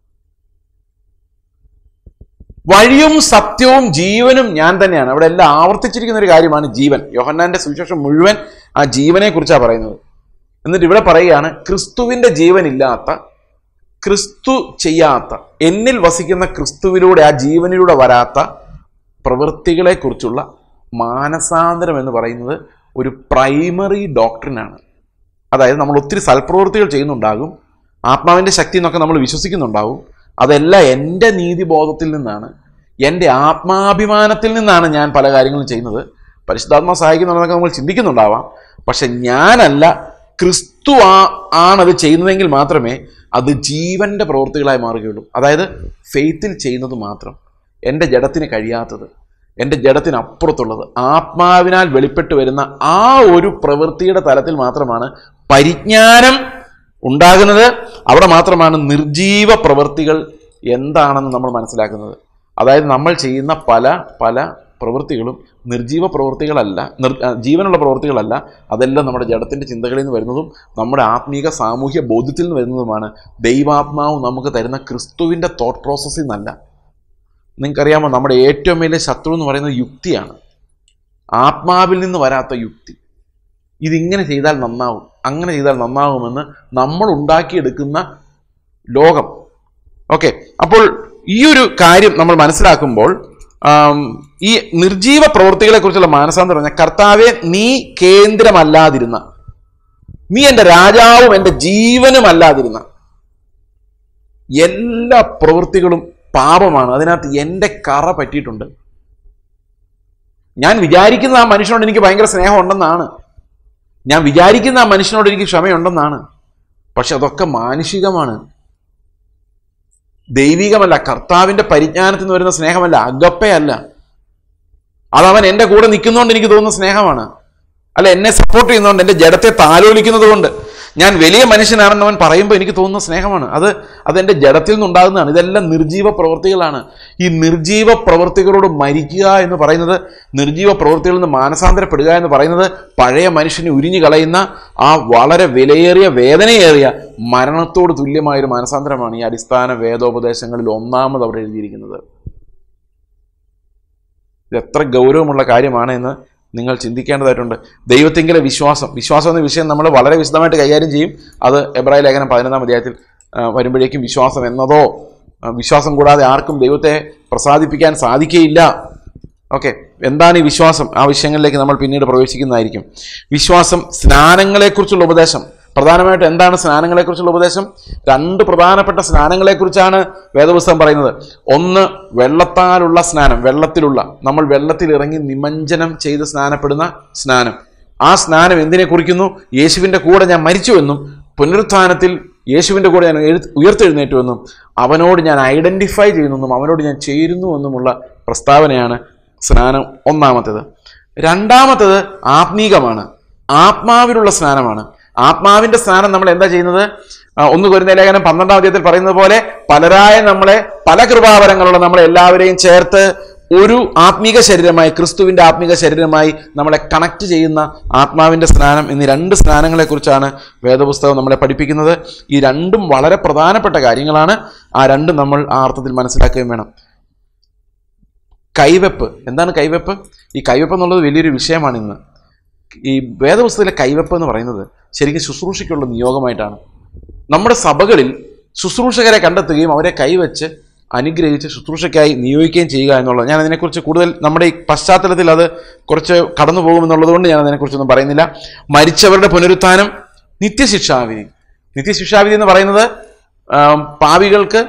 വഴിയും സത്യവും ജീവനും ഞാൻ തന്നെയാണ്. അവിടെ എല്ലാം ആവർത്തിച്ചിരിക്കുന്ന ഒരു കാര്യമാണ് ജീവൻ. യോഹന്നാന്റെ സുവിശേഷം മുഴുവൻ ആ ജീവനെ കുറിച്ചാണ് പറയുന്നത്. എന്നിട്ട് ഇവിടെ പറയുകയാണ്, ക്രിസ്തുവിന്റെ ജീവനില്ലാത്ത, ക്രിസ്തു ചെയ്യാത്ത, എന്നിൽ വസിക്കുന്ന ക്രിസ്തുവിലൂടെ ആ ജീവനിലൂടെ വരാത്ത പ്രവൃത്തികളെ കുറിച്ചുള്ള മാനസാന്തരം എന്ന് പറയുന്നത് ഒരു പ്രൈമറി ഡോക്ട്രിനാണ്. അതായത് നമ്മൾ ഒത്തിരി സൽപ്രവൃത്തികൾ ചെയ്യുന്നുണ്ടാകും, ആത്മാവിൻ്റെ ശക്തി എന്നൊക്കെ നമ്മൾ വിശ്വസിക്കുന്നുണ്ടാകും. അതെല്ലാം എൻ്റെ നീതിബോധത്തിൽ നിന്നാണ്, എൻ്റെ ആത്മാഭിമാനത്തിൽ നിന്നാണ് ഞാൻ പല കാര്യങ്ങളും ചെയ്യുന്നത്. പരിശുദ്ധാത്മാ സഹായിക്കുന്നുണ്ടെന്നൊക്കെ നമ്മൾ ചിന്തിക്കുന്നുണ്ടാവാം. പക്ഷെ ഞാനല്ല, ക്രിസ്തു ആ ആണത് ചെയ്യുന്നതെങ്കിൽ മാത്രമേ അത് ജീവൻ്റെ പ്രവൃത്തികളായി മാറുകയുള്ളൂ. അതായത് ഫെയ്ത്തിൽ ചെയ്യുന്നത് മാത്രം, എൻ്റെ ജഡത്തിന് കഴിയാത്തത്, എൻ്റെ ജഡത്തിനപ്പുറത്തുള്ളത്, ആത്മാവിനാൽ വെളിപ്പെട്ട് വരുന്ന ആ ഒരു പ്രവൃത്തിയുടെ തലത്തിൽ മാത്രമാണ് പരിജ്ഞാനം ഉണ്ടാകുന്നത്. അവിടെ മാത്രമാണ് നിർജീവ പ്രവൃത്തികൾ എന്താണെന്ന് നമ്മൾ മനസ്സിലാക്കുന്നത്. അതായത് നമ്മൾ ചെയ്യുന്ന പല പല പ്രവൃത്തികളും നിർജീവ പ്രവൃത്തികളല്ല, നിർ ജീവനുള്ള പ്രവൃത്തികളല്ല. അതെല്ലാം നമ്മുടെ ജഡത്തിൻ്റെ ചിന്തകളിൽ നിന്ന് വരുന്നതും നമ്മുടെ ആത്മീക സാമൂഹ്യ ബോധ്യത്തിൽ നിന്ന് വരുന്നതുമാണ്. ദൈവാത്മാവ് നമുക്ക് തരുന്ന ക്രിസ്തുവിൻ്റെ തോട്ട് പ്രോസസ്സിൽ നിന്നല്ല. നിങ്ങൾക്കറിയാമോ, നമ്മുടെ ഏറ്റവും വലിയ ശത്രു എന്ന് പറയുന്നത് യുക്തിയാണ്, ആത്മാവിൽ നിന്ന് വരാത്ത യുക്തി. ഇതിങ്ങനെ ചെയ്താൽ നന്നാവും, അങ്ങനെ ചെയ്താൽ നന്നാവുമെന്ന് നമ്മൾ ഉണ്ടാക്കിയെടുക്കുന്ന ലോകം. ഓക്കെ, അപ്പോൾ ഈ ഒരു കാര്യം നമ്മൾ മനസ്സിലാക്കുമ്പോൾ ഈ നിർജീവ പ്രവൃത്തികളെ കുറിച്ചുള്ള മാനസാന്തരം പറഞ്ഞാൽ, കർത്താവെ നീ കേന്ദ്രമല്ലാതിരുന്ന, നീ എൻ്റെ രാജാവും എൻ്റെ ജീവനുമല്ലാതിരുന്ന എല്ലാ പ്രവൃത്തികളും പാപമാണ്. അതിനകത്ത് എൻ്റെ കറ പറ്റിയിട്ടുണ്ട്. ഞാൻ വിചാരിക്കുന്ന ആ മനുഷ്യനോട് എനിക്ക് ഭയങ്കര സ്നേഹമുണ്ടെന്നാണ്, ഞാൻ വിചാരിക്കുന്ന ആ മനുഷ്യനോട് എനിക്ക് ക്ഷമയുണ്ടെന്നാണ്. പക്ഷെ അതൊക്കെ മാനുഷികമാണ്, ദൈവികമല്ല. കർത്താവിൻ്റെ പരിജ്ഞാനത്തിൽ നിന്ന് വരുന്ന സ്നേഹമല്ല, അഗപ്പയല്ല. അതവൻ എൻ്റെ കൂടെ നിൽക്കുന്നതുകൊണ്ട് എനിക്ക് തോന്നുന്ന സ്നേഹമാണ്. അല്ല, എന്നെ സപ്പോർട്ട് ചെയ്യുന്നതുകൊണ്ട്, എൻ്റെ ജഡത്തെ താലോലിക്കുന്നത് കൊണ്ട്, ഞാൻ വലിയ മനുഷ്യനാണെന്ന് അവൻ പറയുമ്പോൾ എനിക്ക് തോന്നുന്ന സ്നേഹമാണ്. അത് അതെൻ്റെ ജഡത്തിൽ നിന്നുണ്ടാകുന്നതാണ്. ഇതെല്ലാം നിർജീവ പ്രവൃത്തികളാണ്. ഈ നിർജീവ പ്രവൃത്തികളോട് മരിക്കുക എന്ന് പറയുന്നത്, നിർജീവ പ്രവൃത്തികളിൽ നിന്ന് മാനസാന്തരപ്പെടുക എന്ന് പറയുന്നത്, പഴയ മനുഷ്യനെ ഉരിഞ്ഞു കളയുന്ന ആ വളരെ വിലയേറിയ വേദനയേറിയ മരണത്തോട് തുല്യമായൊരു മാനസാന്തരമാണ് ഈ അടിസ്ഥാന വേദോപദേശങ്ങളിൽ ഒന്നാമത് അവിടെ എഴുതിയിരിക്കുന്നത്. ഇത് എത്ര ഗൗരവമുള്ള കാര്യമാണ് എന്ന് നിങ്ങൾ ചിന്തിക്കേണ്ടതായിട്ടുണ്ട്. ദൈവത്തിങ്കിലെ വിശ്വാസം വിശ്വാസം എന്ന വിഷയം നമ്മൾ വളരെ വിശദമായിട്ട് കൈകാര്യം ചെയ്യും. അത് എബ്രായ ലേഖനം പതിനൊന്നാം അധ്യായത്തിൽ വരുമ്പോഴേക്കും വിശ്വാസം എന്നതോ, വിശ്വാസം കൂടാതെ ആർക്കും ദൈവത്തെ പ്രസാദിപ്പിക്കാൻ സാധിക്കുകയില്ല. ഓക്കെ, എന്താണ് ഈ വിശ്വാസം? ആ വിഷയങ്ങളിലേക്ക് നമ്മൾ പിന്നീട് പ്രവേശിക്കുന്നതായിരിക്കും. വിശ്വാസം, സ്നാനങ്ങളെക്കുറിച്ചുള്ള ഉപദേശം. പ്രധാനമായിട്ട് എന്താണ് സ്നാനങ്ങളെക്കുറിച്ചുള്ള ഉപദേശം? രണ്ട് പ്രധാനപ്പെട്ട സ്നാനങ്ങളെക്കുറിച്ചാണ് വേദപുസ്തകം പറയുന്നത്. ഒന്ന് വെള്ളത്താലുള്ള സ്നാനം, വെള്ളത്തിലുള്ള, നമ്മൾ വെള്ളത്തിൽ ഇറങ്ങി നിമഞ്ജനം ചെയ്ത് സ്നാനപ്പെടുന്ന സ്നാനം. ആ സ്നാനം എന്തിനെ കുറിക്കുന്നു? യേശുവിൻ്റെ കൂടെ ഞാൻ മരിച്ചുവെന്നും പുനരുത്ഥാനത്തിൽ യേശുവിൻ്റെ കൂടെ ഞാൻ എഴു ഉയർത്തെഴുന്നേറ്റുവെന്നും അവനോട് ഞാൻ ഐഡൻറ്റിഫൈ ചെയ്യുന്നെന്നും അവനോട് ഞാൻ ചേരുന്നുവെന്നുമുള്ള പ്രസ്താവനയാണ് സ്നാനം ഒന്നാമത്തേത്. രണ്ടാമത്തേത് ആത്മീകമാണ്, ആത്മാവിലുള്ള സ്നാനമാണ്. ആത്മാവിൻ്റെ സ്നാനം നമ്മൾ എന്താ ചെയ്യുന്നത്? ഒന്ന് കൊരിന്ത്യർ ലേഖനം പന്ത്രണ്ടാം അധ്യായത്തിൽ പറയുന്നത് പോലെ, പലരായ നമ്മളെ, പല കൃപാവരങ്ങളുള്ള നമ്മളെ എല്ലാവരെയും ചേർത്ത് ഒരു ആത്മീക ശരീരമായി, ക്രിസ്തുവിൻ്റെ ആത്മീക ശരീരമായി നമ്മളെ കണക്ട് ചെയ്യുന്ന ആത്മാവിൻ്റെ സ്നാനം എന്നീ രണ്ട് സ്നാനങ്ങളെക്കുറിച്ചാണ് വേദപുസ്തകം നമ്മളെ പഠിപ്പിക്കുന്നത്. ഈ രണ്ടും വളരെ പ്രധാനപ്പെട്ട കാര്യങ്ങളാണ്. ആ രണ്ടും നമ്മൾ ആ അർത്ഥത്തിൽ മനസ്സിലാക്കുകയും വേണം. കൈവെപ്പ്, എന്താണ് കൈവെപ്പ്? ഈ കൈവെപ്പ് എന്നുള്ളത് വലിയൊരു വിഷയമാണ് ഇന്ന്. ഈ വേദപുസ്തകത്തിലെ കൈവെപ്പ് എന്ന് പറയുന്നത് ശരിക്കും ശുശ്രൂഷയ്ക്കുള്ള നിയോഗമായിട്ടാണ്. നമ്മുടെ സഭകളിൽ ശുശ്രൂഷകരെ കണ്ടെത്തുകയും അവരെ കൈവച്ച് അനുഗ്രഹിച്ച് ശുശ്രൂഷയ്ക്കായി നിയോഗിക്കുകയും ചെയ്യുക എന്നുള്ളത്. ഞാൻ അതിനെക്കുറിച്ച് കൂടുതൽ നമ്മുടെ ഈ പശ്ചാത്തലത്തിൽ അത് കുറച്ച് കടന്നു പോകുമെന്നുള്ളത് കൊണ്ട് ഞാൻ അതിനെക്കുറിച്ചൊന്നും പറയുന്നില്ല. മരിച്ചവരുടെ പുനരുത്ഥാനം, നിത്യശിക്ഷാവിധി. നിത്യശിക്ഷാവിധി എന്ന് പറയുന്നത് പാപികൾക്ക്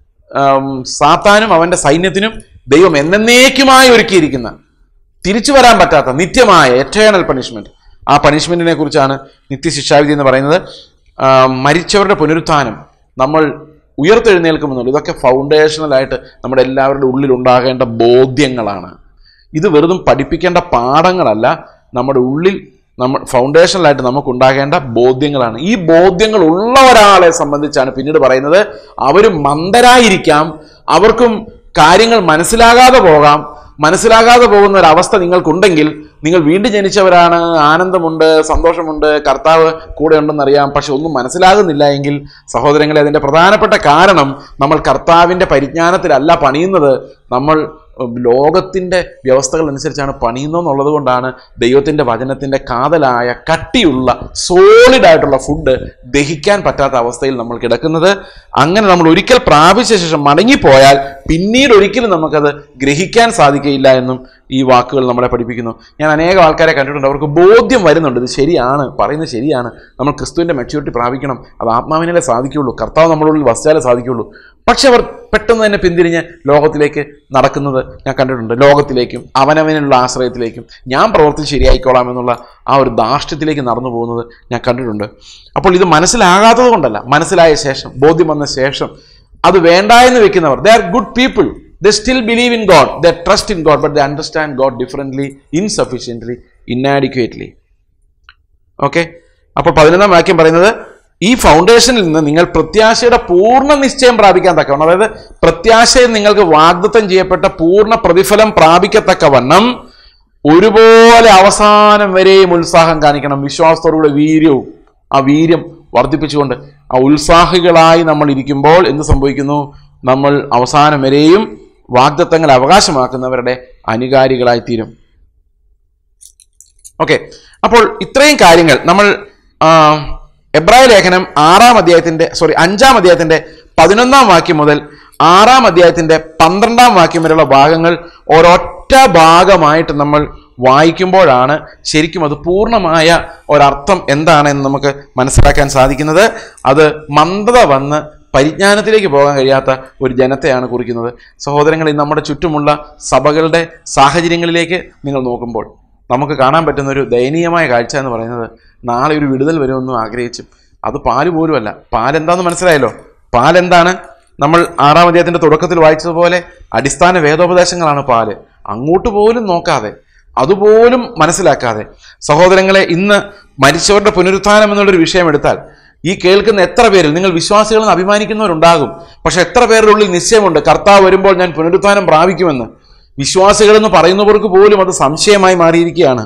സാത്താനും അവൻ്റെ സൈന്യത്തിനും ദൈവം എന്നേക്കുമായി ഒരുക്കിയിരിക്കുന്ന, തിരിച്ചു വരാൻ പറ്റാത്ത നിത്യമായ എറ്റേണൽ പണിഷ്മെന്റ്, ആ പണിഷ്മെന്റിനെ കുറിച്ചാണ് നിത്യശിക്ഷാവിധി എന്ന് പറയുന്നത്. മരിച്ചവരുടെ പുനരുത്ഥാനം, നമ്മൾ ഉയർത്തെഴുന്നേൽക്കുമെന്നുള്ളൂ. ഇതൊക്കെ ഫൗണ്ടേഷണലായിട്ട് നമ്മുടെ എല്ലാവരുടെ ഉള്ളിൽ ഉണ്ടാകേണ്ട ബോധ്യങ്ങളാണ്. ഇത് വെറുതും പഠിപ്പിക്കേണ്ട പാഠങ്ങളല്ല, നമ്മുടെ ഉള്ളിൽ നമ്മൾ ഫൗണ്ടേഷണലായിട്ട് നമുക്കുണ്ടാകേണ്ട ബോധ്യങ്ങളാണ്. ഈ ബോധ്യങ്ങൾ ഉള്ള ഒരാളെ സംബന്ധിച്ചാണ് പിന്നീട് പറയുന്നത്, അവർ മന്ദരായിരിക്കാം, അവർക്കും കാര്യങ്ങൾ മനസ്സിലാകാതെ പോകാം. മനസ്സിലാകാതെ പോകുന്ന ഒരവസ്ഥ നിങ്ങൾക്കുണ്ടെങ്കിൽ നിങ്ങൾ വീണ്ടും ജനിച്ചവരാണ്, ആനന്ദമുണ്ട്, സന്തോഷമുണ്ട്, കർത്താവ് കൂടെ ഉണ്ടെന്നറിയാം, പക്ഷെ ഒന്നും മനസ്സിലാകുന്നില്ല എങ്കിൽ സഹോദരങ്ങളെ, അതിൻ്റെ പ്രധാനപ്പെട്ട കാരണം നമ്മൾ കർത്താവിൻ്റെ പരിജ്ഞാനത്തിലല്ല പണിയുന്നത്, നമ്മൾ ലോകത്തിൻ്റെ വ്യവസ്ഥകൾ അനുസരിച്ചാണ് പണിയുന്നതെന്നുള്ളത് കൊണ്ടാണ് ദൈവത്തിൻ്റെ വചനത്തിൻ്റെ കാതലായ കട്ടിയുള്ള സോളിഡായിട്ടുള്ള ഫുഡ് ദഹിക്കാൻ പറ്റാത്ത അവസ്ഥയിൽ നമ്മൾ കിടക്കുന്നത്. അങ്ങനെ നമ്മൾ ഒരിക്കൽ പ്രാപിച്ച ശേഷം മടങ്ങിപ്പോയാൽ പിന്നീട് ഒരിക്കലും നമുക്കത് ഗ്രഹിക്കാൻ സാധിക്കുകയില്ല എന്നും ഈ വാക്കുകൾ നമ്മളെ പഠിപ്പിക്കുന്നു. ഞാൻ അനേകം ആൾക്കാരെ കണ്ടിട്ടുണ്ട്, അവർക്ക് ബോധ്യം വരുന്നുണ്ട്, ഇത് ശരിയാണ്, പറയുന്നത് ശരിയാണ്, നമ്മൾ ക്രിസ്തുവിൻ്റെ മെച്യൂരിറ്റി പ്രാപിക്കണം, അത് ആത്മാവിനെ സാധിക്കുകയുള്ളൂ, കർത്താവ് നമ്മളുള്ളിൽ വസിച്ചാലേ സാധിക്കുകയുള്ളൂ. പക്ഷെ അവർ പെട്ടെന്ന് തന്നെ പിന്തിരിഞ്ഞ് ലോകത്തിലേക്ക് നടക്കുന്നത് ഞാൻ കണ്ടിട്ടുണ്ട്. ലോകത്തിലേക്കും അവനവനുള്ള ആശ്രയത്തിലേക്കും ഞാൻ പ്രവർത്തിച്ച് ശരിയായിക്കോളാം എന്നുള്ള ആ ഒരു ധാർഷ്ട്യത്തിലേക്ക് നടന്നു പോകുന്നത് ഞാൻ കണ്ടിട്ടുണ്ട്. അപ്പോൾ ഇത് മനസ്സിലാകാത്തത് കൊണ്ടല്ല, മനസ്സിലായ ശേഷം, ബോധ്യം വന്ന ശേഷം അത് വേണ്ട എന്ന് വെക്കുന്നവർ, they are good people, they still believe in God, they trust in God, but they understand God differently, insufficiently, inadequately. Okay, അപ്പോൾ പതിനൊന്നാം വാക്യം പറയുന്നത്, ഈ ഫൗണ്ടേഷനിൽ നിന്ന് നിങ്ങൾ പ്രത്യാശയുടെ പൂർണ്ണ നിശ്ചയം പ്രാപിക്കാൻ തക്കവണ്ണം, അതായത് പ്രത്യാശയിൽ നിങ്ങൾക്ക് വാഗ്ദത്തം ചെയ്യപ്പെട്ട പൂർണ്ണ പ്രതിഫലം പ്രാപിക്കത്തക്കവണ്ണം ഒരുപോലെ അവസാനം വരെയും ഉത്സാഹം കാണിക്കണം. വിശ്വാസത്തോടുകൂടെ വീര്യവും, ആ വീര്യം വർദ്ധിപ്പിച്ചുകൊണ്ട് ആ ഉത്സാഹികളായി നമ്മൾ ഇരിക്കുമ്പോൾ എന്ത് സംഭവിക്കുന്നു? നമ്മൾ അവസാനം വരെയും വാഗ്ദത്തങ്ങൾ അവകാശമാക്കുന്നവരുടെ അനുകാരികളായിത്തീരും. ഓക്കെ, അപ്പോൾ ഇത്രയും കാര്യങ്ങൾ നമ്മൾ എബ്രായ ലേഖനം ആറാം അധ്യായത്തിന്റെ സോറി അഞ്ചാം അധ്യായത്തിന്റെ പതിനൊന്നാം വാക്യം മുതൽ ആറാം അധ്യായത്തിന്റെ പന്ത്രണ്ടാം വാക്യം വരെയുള്ള ഭാഗങ്ങൾ ഒരൊറ്റ ഭാഗമായിട്ട് നമ്മൾ വായിക്കുമ്പോഴാണ് ശരിക്കും അത് പൂർണ്ണമായ ഒരർത്ഥം എന്താണെന്ന് നമുക്ക് മനസ്സിലാക്കാൻ സാധിക്കുന്നത്. അത് മന്ദത വന്ന് പരിജ്ഞാനത്തിലേക്ക് പോകാൻ കഴിയാത്ത ഒരു ജനത്തെയാണ് കുറിക്കുന്നത്. സഹോദരങ്ങളെ, നമ്മുടെ ചുറ്റുമുള്ള സഭകളുടെ സാഹചര്യങ്ങളിലേക്ക് നിങ്ങൾ നോക്കുമ്പോൾ നമുക്ക് കാണാൻ പറ്റുന്ന ഒരു ദയനീയമായ കാഴ്ച എന്ന് പറയുന്നത്, നാളെ ഒരു വിടുതൽ വരുമെന്നും ആഗ്രഹിച്ചും അത് പാല് പോലുമല്ല. പാലെന്താന്ന് മനസ്സിലായല്ലോ? പാലെന്താണ്? നമ്മൾ ആറാം അധ്യായത്തിന്റെ തുടക്കത്തിൽ വായിച്ചതുപോലെ അടിസ്ഥാന വേദോപദേശങ്ങളാണ് പാല്. അങ്ങോട്ട് പോലും നോക്കാതെ, അതുപോലും മനസ്സിലാക്കാതെ, സഹോദരങ്ങളെ, ഇന്ന് മരിച്ചവരുടെ പുനരുത്ഥാനം എന്നുള്ളൊരു വിഷയം എടുത്താൽ ഈ കേൾക്കുന്ന എത്ര പേരിൽ നിങ്ങൾ വിശ്വാസികളെന്ന് അഭിമാനിക്കുന്നവരുണ്ടാകും. പക്ഷെ എത്ര പേരുടെ ഉള്ളിൽ നിശ്ചയമുണ്ട്, കർത്താവ് വരുമ്പോൾ ഞാൻ പുനരുത്ഥാനം പ്രാപിക്കുമെന്ന്? വിശ്വാസികളെന്ന് പറയുന്നവർക്ക് പോലും അത് സംശയമായി മാറിയിരിക്കുകയാണ്.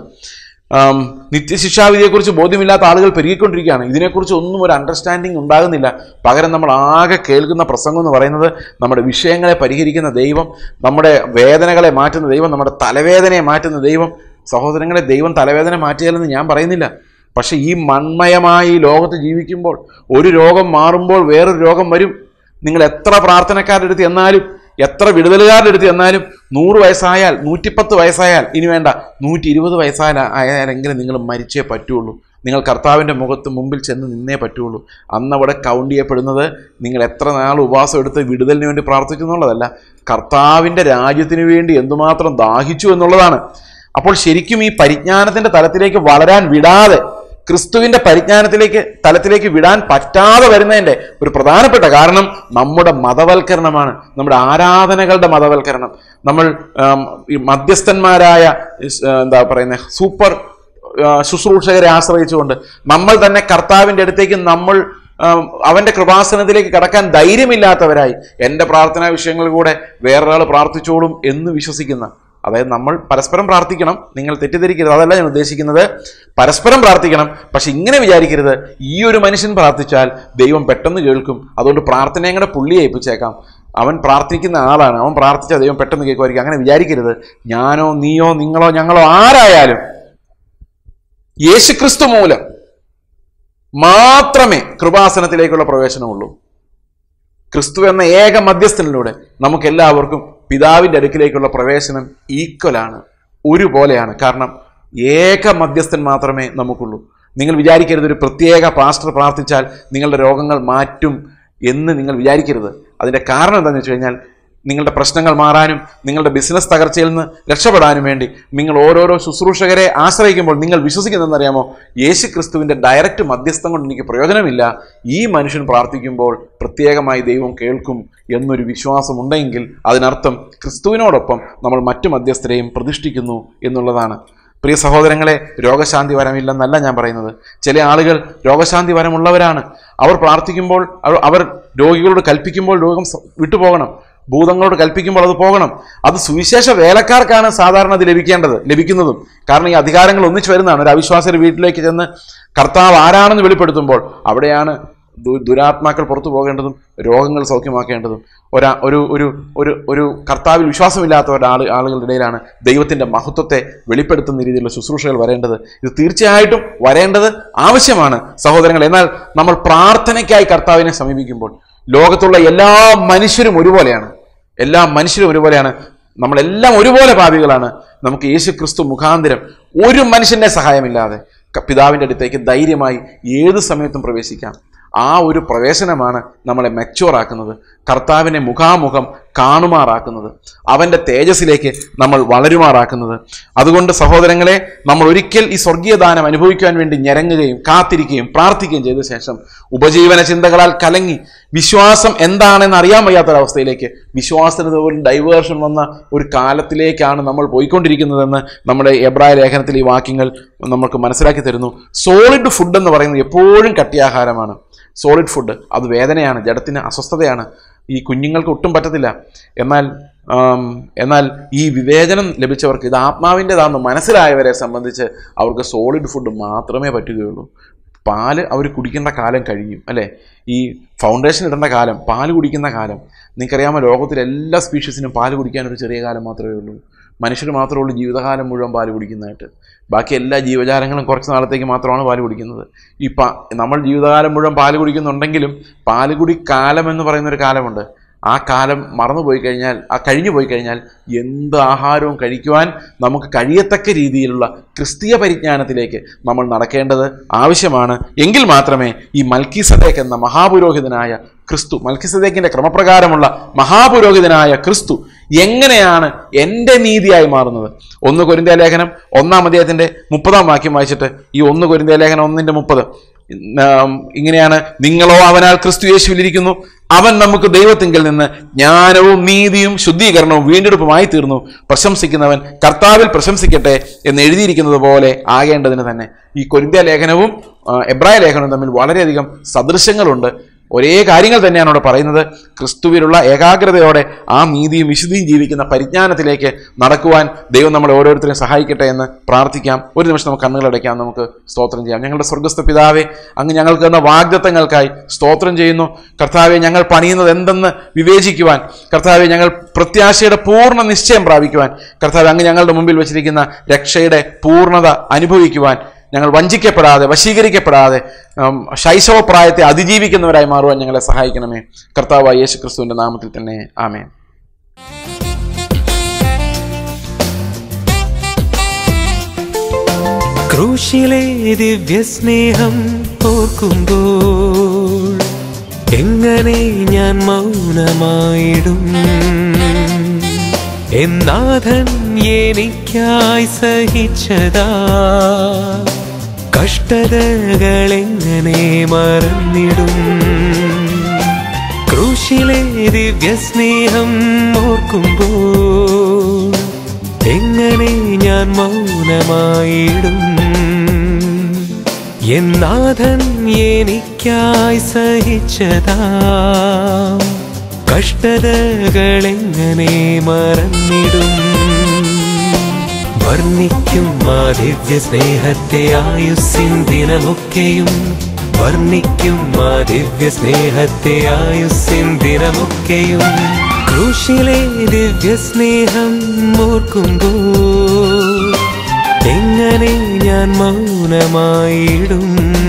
നിത്യശിക്ഷാവിധിയെക്കുറിച്ച് ബോധ്യമില്ലാത്ത ആളുകൾ പെരുകിക്കൊണ്ടിരിക്കുകയാണ്. ഇതിനെക്കുറിച്ച് ഒന്നും ഒരു അണ്ടർസ്റ്റാൻഡിങ് ഉണ്ടാകുന്നില്ല. പകരം നമ്മൾ ആകെ കേൾക്കുന്ന പ്രസംഗം എന്ന് പറയുന്നത് നമ്മുടെ വിഷയങ്ങളെ പരിഹരിക്കുന്ന ദൈവം, നമ്മുടെ വേദനകളെ മാറ്റുന്ന ദൈവം, നമ്മുടെ തലവേദനയെ മാറ്റുന്ന ദൈവം. സഹോദരങ്ങളെ, ദൈവം തലവേദന മാറ്റിയാലെന്ന് ഞാൻ പറയുന്നില്ല. പക്ഷെ ഈ മൺമയമായി ലോകത്ത് ജീവിക്കുമ്പോൾ ഒരു രോഗം മാറുമ്പോൾ വേറൊരു രോഗം വരും. നിങ്ങൾ എത്ര പ്രാർത്ഥനക്കാരുടെ അടുത്ത് എന്നാലും, എത്ര വിടുതലുകാരുടെ അടുത്ത് എന്നാലും, നൂറ് വയസ്സായാൽ, നൂറ്റിപ്പത്ത് വയസ്സായാൽ, ഇനി വേണ്ട നൂറ്റി ഇരുപത് വയസ്സായാൽ ആയാലെങ്കിലും നിങ്ങൾ മരിച്ചേ പറ്റുള്ളൂ. നിങ്ങൾ കർത്താവിൻ്റെ മുഖത്ത് മുമ്പിൽ ചെന്ന് നിന്നേ പറ്റുള്ളൂ. അന്ന് അവിടെ കൗണ്ട് ചെയ്യപ്പെടുന്നത് നിങ്ങൾ എത്ര നാൾ ഉപവാസം എടുത്ത് വിടുതലിന് വേണ്ടി പ്രാർത്ഥിച്ചു എന്നുള്ളതല്ല, കർത്താവിൻ്റെ രാജ്യത്തിന് വേണ്ടി എന്തുമാത്രം ദാഹിച്ചു എന്നുള്ളതാണ്. അപ്പോൾ ശരിക്കും ഈ പരിജ്ഞാനത്തിൻ്റെ തലത്തിലേക്ക് വളരാൻ വിടാതെ, ക്രിസ്തുവിൻ്റെ പരിജ്ഞാനത്തിലേക്ക് തലത്തിലേക്ക് വിടാൻ പറ്റാതെ വരുന്നതിൻ്റെ ഒരു പ്രധാനപ്പെട്ട കാരണം നമ്മുടെ മതവൽക്കരണമാണ്, നമ്മുടെ ആരാധനകളുടെ മതവൽക്കരണം. നമ്മൾ ഈ മധ്യസ്ഥന്മാരായ എന്താ പറയുന്നത് സൂപ്പർ ശുശ്രൂഷകരെ ആശ്രയിച്ചുകൊണ്ട് നമ്മൾ തന്നെ കർത്താവിൻ്റെ അടുത്തേക്ക് നമ്മൾ അവന്റെ കൃപാസനത്തിലേക്ക് കടക്കാൻ ധൈര്യമില്ലാത്തവരായി എൻ്റെ പ്രാർത്ഥനാ വിഷയങ്ങൾ കൂടെ വേറൊരാൾ പ്രാർത്ഥിച്ചോളും എന്ന് വിശ്വസിക്കുന്ന, അതായത് നമ്മൾ പരസ്പരം പ്രാർത്ഥിക്കണം, നിങ്ങൾ തെറ്റിദ്ധരിക്കരുത്, അതല്ല ഞാൻ ഉദ്ദേശിക്കുന്നത്. പരസ്പരം പ്രാർത്ഥിക്കണം, പക്ഷെ ഇങ്ങനെ വിചാരിക്കരുത് ഈ ഒരു മനുഷ്യൻ പ്രാർത്ഥിച്ചാൽ ദൈവം പെട്ടെന്ന് കേൾക്കും, അതുകൊണ്ട് പ്രാർത്ഥനയും കൂടെ പുള്ളിയെ ഏൽപ്പിച്ചേക്കാം, അവൻ പ്രാർത്ഥിക്കുന്ന ആളാണ്, അവൻ പ്രാർത്ഥിച്ചാൽ ദൈവം പെട്ടെന്ന് കേൾക്കുമായിരിക്കും. അങ്ങനെ വിചാരിക്കരുത്. ഞാനോ നീയോ നിങ്ങളോ ഞങ്ങളോ ആരായാലും യേശുക്രിസ്തു മൂലം മാത്രമേ കൃപാസനത്തിലേക്കുള്ള പ്രവേശനമുള്ളൂ. ക്രിസ്തു എന്ന ഏക മധ്യസ്ഥനിലൂടെ നമുക്ക് എല്ലാവർക്കും പിതാവിൻ്റെ അടുക്കിലേക്കുള്ള പ്രവേശനം ഈക്വലാണ്, ഒരുപോലെയാണ്. കാരണം ഏക മധ്യസ്ഥൻ മാത്രമേ നമുക്കുള്ളൂ. നിങ്ങൾ വിചാരിക്കരുത് ഒരു പ്രത്യേക പാസ്റ്റർ പ്രാർത്ഥിച്ചാൽ നിങ്ങളുടെ രോഗങ്ങൾ മാറ്റും എന്ന് നിങ്ങൾ വിചാരിക്കരുത്. അതിൻ്റെ കാരണം എന്താണെന്ന് വെച്ച് കഴിഞ്ഞാൽ, നിങ്ങളുടെ പ്രശ്നങ്ങൾ മാറാനും നിങ്ങളുടെ ബിസിനസ് തകർച്ചയിൽ നിന്ന് രക്ഷപ്പെടാനും വേണ്ടി നിങ്ങൾ ഓരോരോ ശുശ്രൂഷകരെ ആശ്രയിക്കുമ്പോൾ നിങ്ങൾ വിശ്വസിക്കുന്നതെന്നറിയാമോ? യേശു ക്രിസ്തുവിൻ്റെ ഡയറക്റ്റ് മധ്യസ്ഥം കൊണ്ട് എനിക്ക് പ്രയോജനമില്ല, ഈ മനുഷ്യൻ പ്രാർത്ഥിക്കുമ്പോൾ പ്രത്യേകമായി ദൈവം കേൾക്കും എന്നൊരു വിശ്വാസമുണ്ടെങ്കിൽ അതിനർത്ഥം ക്രിസ്തുവിനോടൊപ്പം നമ്മൾ മറ്റു മധ്യസ്ഥരെയും പ്രതിഷ്ഠിക്കുന്നു എന്നുള്ളതാണ്. പ്രിയ സഹോദരങ്ങളെ, രോഗശാന്തി വരമില്ലെന്നല്ല ഞാൻ പറയുന്നത്. ചില ആളുകൾ രോഗശാന്തി വരമുള്ളവരാണ്. അവർ പ്രാർത്ഥിക്കുമ്പോൾ അവർ രോഗികളോട് കൽപ്പിക്കുമ്പോൾ രോഗം വിട്ടുപോകണം, ഭൂതങ്ങളോട് കൽപ്പിക്കുമ്പോൾ അത് പോകണം. അത് സുവിശേഷ വേലക്കാർക്കാണ് സാധാരണ അത് ലഭിക്കേണ്ടത്, ലഭിക്കുന്നതും. കാരണം ഈ അധികാരങ്ങൾ ഒന്നിച്ചു വരുന്നതാണ്. ഒരു അവിശ്വാസിയുടെ വീട്ടിലേക്ക് ചെന്ന് കർത്താവ് ആരാണെന്ന് വെളിപ്പെടുത്തുമ്പോൾ അവിടെയാണ് ദുരാത്മാക്കൾ പുറത്തു പോകേണ്ടതും രോഗങ്ങൾ സൗഖ്യമാക്കേണ്ടതും. ഒരാ ഒരു ഒരു ഒരു ഒരു കർത്താവിൽ വിശ്വാസമില്ലാത്തവരുടെ ആള് ആളുകളുടെ ഇടയിലാണ് ദൈവത്തിൻ്റെ മഹത്വത്തെ വെളിപ്പെടുത്തുന്ന രീതിയിലുള്ള ശുശ്രൂഷകൾ വരേണ്ടത്. ഇത് തീർച്ചയായിട്ടും വരേണ്ടത് ആവശ്യമാണ് സഹോദരങ്ങൾ. എന്നാൽ നമ്മൾ പ്രാർത്ഥനയ്ക്കായി കർത്താവിനെ സമീപിക്കുമ്പോൾ ലോകത്തുള്ള എല്ലാ മനുഷ്യരും ഒരുപോലെയാണ്, എല്ലാ മനുഷ്യരും ഒരുപോലെയാണ്. നമ്മളെല്ലാം ഒരുപോലെ പാപികളാണ്. നമുക്ക് യേശു ക്രിസ്തു മുഖാന്തരം ഒരു മനുഷ്യൻ്റെ സഹായമില്ലാതെ പിതാവിൻ്റെ അടുത്തേക്ക് ധൈര്യമായി ഏത് സമയത്തും പ്രവേശിക്കാം. ആ ഒരു പ്രവേശനമാണ് നമ്മളെ മെച്യൂർ ആക്കുന്നത്, കർത്താവിനെ മുഖാമുഖം കാണുമാറാക്കുന്നത്, അവൻ്റെ തേജസ്സിലേക്ക് നമ്മൾ വളരുമാറാക്കുന്നത്. അതുകൊണ്ട് സഹോദരങ്ങളെ, നമ്മൾ ഒരിക്കൽ ഈ സ്വർഗീയദാനം അനുഭവിക്കാൻ വേണ്ടി ഞരങ്ങുകയും കാത്തിരിക്കുകയും പ്രാർത്ഥിക്കുകയും ചെയ്ത ശേഷം ഉപജീവന ചിന്തകളാൽ കലങ്ങി വിശ്വാസം എന്താണെന്ന് അറിയാൻ വയ്യാത്തൊരവസ്ഥയിലേക്ക്, വിശ്വാസത്തിന് പോലും ഡൈവേർഷൻ വന്ന ഒരു കാലത്തിലേക്കാണ് നമ്മൾ പോയിക്കൊണ്ടിരിക്കുന്നതെന്ന് നമ്മുടെ എബ്രായ ലേഖനത്തിൽ ഈ വാക്യങ്ങൾ നമുക്ക് മനസ്സിലാക്കി തരുന്നു. സോളിഡ് ഫുഡ് എന്ന് പറയുന്നത് എപ്പോഴും കട്ടിയാഹാരമാണ്. സോളിഡ് ഫുഡ് അത് വേദനയാണ്, ജഡത്തിന് അസ്വസ്ഥതയാണ്, ഈ കുഞ്ഞുങ്ങൾക്ക് ഒട്ടും പറ്റത്തില്ല. എന്നാൽ എന്നാൽ ഈ വിവേചനം ലഭിച്ചവർക്ക് ഇത് ആത്മാവിൻ്റെതാണെന്ന് മനസ്സിലായവരെ സംബന്ധിച്ച് അവർക്ക് സോളിഡ് ഫുഡ് മാത്രമേ പറ്റുകയുള്ളൂ. പാല് അവർ കുടിക്കേണ്ട കാലം കഴിയും, അല്ലേ? ഈ ഫൗണ്ടേഷൻ ഇടേണ്ട കാലം, പാല് കുടിക്കുന്ന കാലം. നിങ്ങൾക്കറിയാമോ, ലോകത്തിലെ എല്ലാ സ്പീഷീസിനും പാല് കുടിക്കാൻ ഒരു ചെറിയ കാലം മാത്രമേ ഉള്ളൂ. മനുഷ്യർ മാത്രമേ ഉള്ളൂ ജീവിതകാലം മുഴുവൻ പാല് കുടിക്കുന്നതായിട്ട്. ബാക്കി എല്ലാ ജീവജാലങ്ങളും കുറച്ച് നാളത്തേക്ക് മാത്രമാണ് പാല് കുടിക്കുന്നത്. ഈ പാ നമ്മൾ ജീവിതകാലം മുഴുവൻ പാല് കുടിക്കുന്നുണ്ടെങ്കിലും പാലുകുടി കാലം എന്ന് പറയുന്നൊരു കാലമുണ്ട്. ആ കാലം മറന്നുപോയി കഴിഞ്ഞാൽ, ആ കഴിഞ്ഞു പോയി കഴിഞ്ഞാൽ എന്ത് ആഹാരവും കഴിക്കുവാൻ നമുക്ക് കഴിയത്തക്ക രീതിയിലുള്ള ക്രിസ്തീയ പരിജ്ഞാനത്തിലേക്ക് നമ്മൾ നടക്കേണ്ടത് ആവശ്യമാണ്. എങ്കിൽ മാത്രമേ ഈ മൽക്കീസദേക്ക് എന്ന മഹാപുരോഹിതനായ ക്രിസ്തു, മൽക്കീസദേക്കിൻ്റെ ക്രമപ്രകാരമുള്ള മഹാപുരോഹിതനായ ക്രിസ്തു എങ്ങനെയാണ് എൻ്റെ നീതിയായി മാറുന്നത്? ഒന്ന് കൊരിന്ത്യ ലേഖനം ഒന്നാം അധ്യായത്തിൻ്റെ മുപ്പതാം വാക്യം വായിച്ചിട്ട്, ഈ ഒന്ന് കൊരിന്ത്യ ലേഖനം ഒന്നിൻ്റെ മുപ്പത് ഇങ്ങനെയാണ്: നിങ്ങളോ അവനാൽ ക്രിസ്തു യേശുവിലിരിക്കുന്നു, അവൻ നമുക്ക് ദൈവത്തിങ്കൽ നിന്ന് ജ്ഞാനവും നീതിയും ശുദ്ധീകരണവും വീണ്ടെടുപ്പുമായി തീർന്നു. പ്രശംസിക്കുന്നവൻ കർത്താവിൽ പ്രശംസിക്കട്ടെ എന്ന് എഴുതിയിരിക്കുന്നത് പോലെ ആകേണ്ടതിന് തന്നെ. ഈ കൊരിന്ത്യ ലേഖനവും എബ്രായ ലേഖനവും തമ്മിൽ വളരെയധികം സദൃശങ്ങളുണ്ട്. ഒരേ കാര്യങ്ങൾ തന്നെയാണ് അവിടെ പറയുന്നത്. ക്രിസ്തുവിലുള്ള ഏകാഗ്രതയോടെ ആ നീതിയും വിശുദ്ധിയും ജീവിക്കുന്ന പരിജ്ഞാനത്തിലേക്ക് നടക്കുവാൻ ദൈവം നമ്മളെ ഓരോരുത്തരെയും സഹായിക്കട്ടെ എന്ന് പ്രാർത്ഥിക്കാം. ഒരു നിമിഷം നമുക്ക് കണ്ണുകളടയ്ക്കാം, നമുക്ക് സ്തോത്രം ചെയ്യാം. ഞങ്ങളുടെ സ്വർഗ്ഗസ്ഥ പിതാവേ, അങ്ങ് ഞങ്ങൾക്ക് തന്ന വാഗ്ദത്തങ്ങൾക്കായി സ്തോത്രം ചെയ്യുന്നു. കർത്താവെ, ഞങ്ങൾ പണിയുന്നത് എന്തെന്ന് വിവേചിക്കുവാൻ, കർത്താവെ, ഞങ്ങൾ പ്രത്യാശയുടെ പൂർണ്ണ നിശ്ചയം പ്രാപിക്കുവാൻ, കർത്താവെ, അങ്ങ് ഞങ്ങളുടെ മുമ്പിൽ വെച്ചിരിക്കുന്ന രക്ഷയുടെ പൂർണ്ണത അനുഭവിക്കുവാൻ, ഞങ്ങൾ വഞ്ചിക്കപ്പെടാതെ വശീകരിക്കപ്പെടാതെ ശൈശവപ്രായത്തെ അതിജീവിക്കുന്നവരായി മാറുവാൻ ഞങ്ങളെ സഹായിക്കണമേ. കർത്താവായ യേശു ക്രിസ്തുവിൻ്റെ നാമത്തിൽ തന്നെ, ആമേൻ. ക്രൂശിലെ ദിവ്യസ്നേഹം ഓർക്കുമ്പോൾ എങ്ങനെ ഞാൻ മൗനമായിടും? എന്നാഥൻ എനിക്കായി സഹിച്ചതാ കഷ്ടതകളെങ്ങനെ മറന്നിടും? ക്രൂശിലെ ദിവ്യസ്നേഹം ഓർക്കുമ്പോൾ എങ്ങനെ ഞാൻ മൗനമായിടും? എൻ നാഥൻ എനിക്കായി സഹിച്ചതാ കഷ്ടതകളെങ്ങനെ മറന്നിടും. വർണ്ണിക്കും ആ ദിവ്യ സ്നേഹത്തെ ആയുസ്സിൻ ദിനമൊക്കെയും, വർണ്ണിക്കും ആ ദിവ്യ സ്നേഹത്തെ ആയുസ്സിൻ ദിനമൊക്കെയും. ക്രൂശിലെ ദിവ്യ സ്നേഹം ഓർക്കുമ്പോൾ എങ്ങനെ ഞാൻ മൗനമായിടും.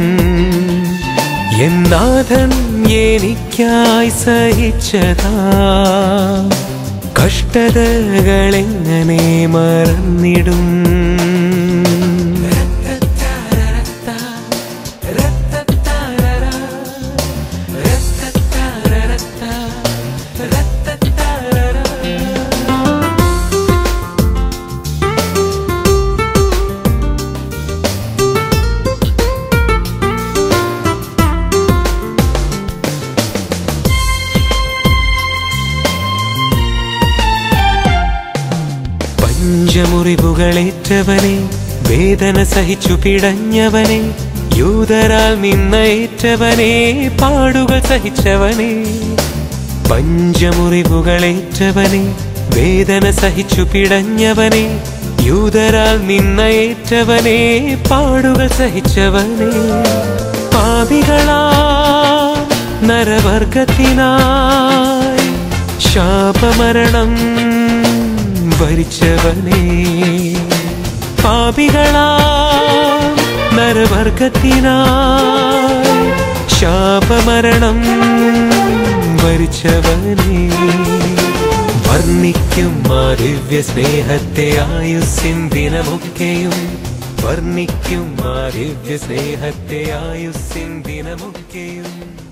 എൻ നാഥൻ എനിക്കായി സഹിച്ചതാ കഷ്ടതകളെങ്ങനെ മറന്നിടും. പഞ്ചമുറിവുകളേറ്റവനെ, വേദന സഹിച്ചു പിടഞ്ഞവനെ, യൂതരാൽ നിന്നേറ്റവനെ, പാടുകൾ സഹിച്ചവനെ. പഞ്ചമുറിവുകളേറ്റവനെ, വേദന സഹിച്ചു പിടഞ്ഞവനെ, യൂതരാൽ നിന്നേറ്റവനെ, പാടുകൾ സഹിച്ചവനെ. പാപികളാ നരവർഗത്തിനായി ശാപമരണം വരിച്ചവനെ, പാപികളാ നരവർഗത്തിനായി ശാപമരണം വരിച്ചവനെ. വർണ്ണിക്കും ആ ദിവ്യ സ്നേഹത്തെ ആയുസ്സിൻ ദിനമൊക്കെയും, വർണ്ണിക്കും ആ ദിവ്യ സ്നേഹത്തെ ആയുസ്സിൻ ദിനമൊക്കെയും.